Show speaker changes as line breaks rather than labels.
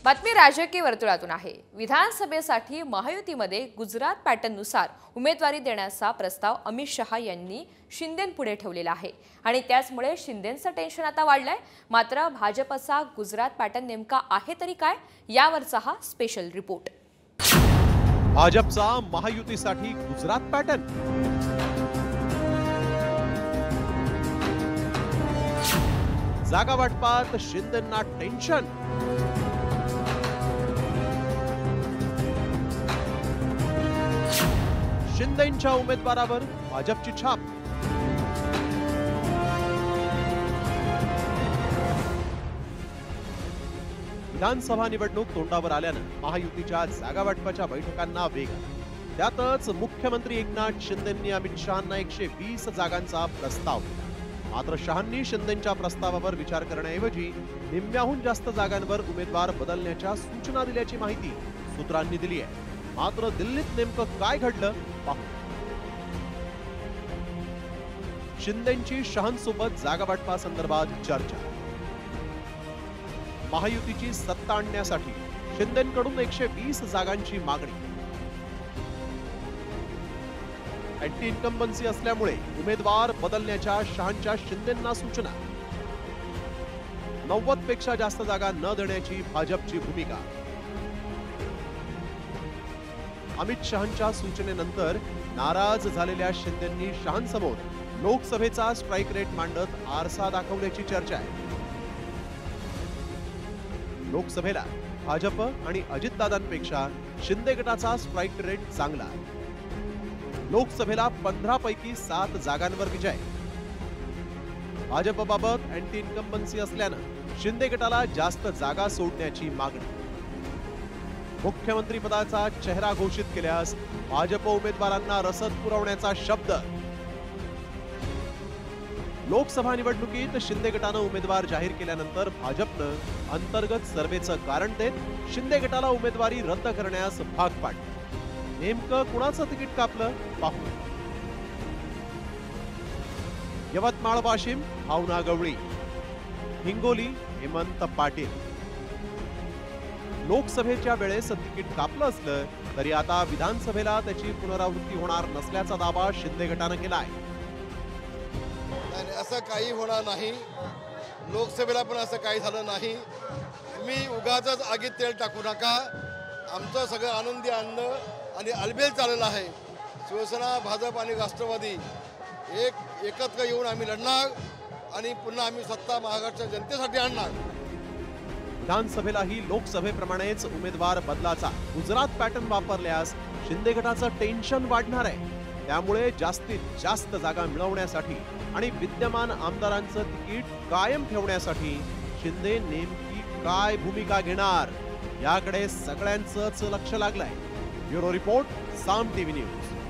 बातमी राजकीय वर्तुळातून आहे। विधानसभेसाठी महायुतीमध्ये गुजरात पॅटर्ननुसार उमेदवारी देण्याचा प्रस्ताव अमित शहा यांनी शिंदेंपुढे ठेवलेला आहे आणि त्याचमुळे शिंदेंचं टेन्शन आता वाढलंय। मात्र भाजपचा गुजरात पॅटर्न नेमका आहे तरी काय, यावरचा हा स्पेशल रिपोर्ट।
भाजपचा महायुतीसाठी गुजरात पॅटर्न। जागा वाटपात शिंदेंना टेन्शन। शिंदेंच्या उमेदवारावर भाजपची छाप। विधानसभा निवडणूक तोंडावर आल्यानं महायुतीच्या जागा वाटपाच्या बैठकांना वेग। त्यातच मुख्यमंत्री एकनाथ शिंदेंनी अमित शहांना 120 जागांचा प्रस्ताव दिला। मात्र शहांनी शिंदेंच्या प्रस्तावावर विचार करण्याऐवजी निम्म्याहून जास्त जागांवर उमेदवार बदलण्याच्या सूचना दिल्याची माहिती सूत्रांनी दिली आहे। मात्र दिल्लीत नेमकं काय घडलं पाहू। शिंदेंची शहांसोबत जागा वाटपासंदर्भात चर्चा। महायुतीची सत्ता आणण्यासाठी शिंदेंकडून 120 जागांची मागणी। अँटी इन्कम्बन्सी असल्यामुळे उमेदवार बदलण्याच्या शहांच्या शिंदेंना सूचना। 90 पेक्षा जास्त जागा न देण्याची भाजपची भूमिका। अमित शहांच्या सूचनेनंतर नाराज झालेल्या शिंदेंनी शहांसमोर लोकसभेचा स्ट्राइक रेट मांडत आरसा दाखवण्याची चर्चा आहे। लोकसभेला भाजप आणि अजितदादांपेक्षा शिंदे गटाचा स्ट्राइक रेट चांगला आहे। लोकसभेला 15 पैकी 7 जागांवर विजय। भाजपबाबत अँटी इन्कम्बन्सी असल्यानं शिंदे गटाला जास्त जागा सोडण्याची मागणी। मुख्यमंत्री पदाचा चेहरा घोषित केल्यास भाजप उमेदवारांना रसद पुरवण्याचा शब्द। लोकसभा निवडणुकीत शिंदे गटानं उमेदवार जाहीर केल्यानंतर भाजपनं अंतर्गत सर्वेचं कारण देत शिंदे गटाला उमेदवारी रद्द करण्यास भाग पाडलं। नेमकं कुणाचं तिकीट कापलं पाहू। यवतमाळ वाशिम भावना गवळी, हिंगोली हेमंत पाटील। लोकसभेच्या वेळेस तिकीट कापलं असलं तरी आता विधानसभेला त्याची पुनरावृत्ती होणार नसल्याचा दावा शिंदे गटानं केला आहे।
असं काही होणार नाही, लोकसभेला पण असं काही झालं नाही। तुम्ही उगाचच आगीत तेल टाकू नका। आमचं सगळं आनंदी अन्न आणि अलबेल चाललेलं आहे। शिवसेना, भाजप आणि राष्ट्रवादी एकत्र येऊन आम्ही लढणार आणि पुन्हा आम्ही सत्ता महाराष्ट्राच्या जनतेसाठी आणणार।
विधानसभेलाही लोकसभेप्रमाणेच उमेदवार बदलाचा गुजरात पॅटर्न वापरल्यास शिंदे गटाचं टेन्शन वाढणार आहे। त्यामुळे जास्तीत जास्त जागा मिळवण्यासाठी आणि विद्यमान आमदारांचं तिकीट कायम ठेवण्यासाठी शिंदे नेमकी काय भूमिका घेणार, याकडे सगळ्यांचंच लक्ष लागलंय। Bureau report, Saam TV news.